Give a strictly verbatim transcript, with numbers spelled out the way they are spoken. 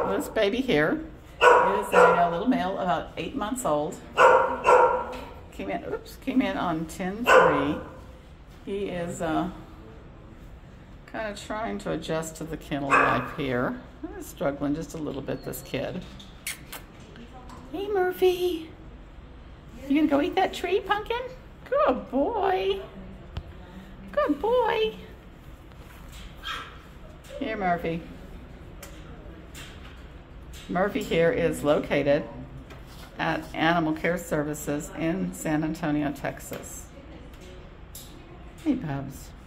Well, this baby here is a, a little male, about eight months old. Came in, oops, came in on ten three. He is uh, kind of trying to adjust to the kennel life here. He's struggling just a little bit, this kid. Hey, Murphy. You gonna go eat that tree, Pumpkin? Good boy. Good boy. Here, Murphy. Murphy here is located at Animal Care Services in San Antonio, Texas. Hey, Bubs.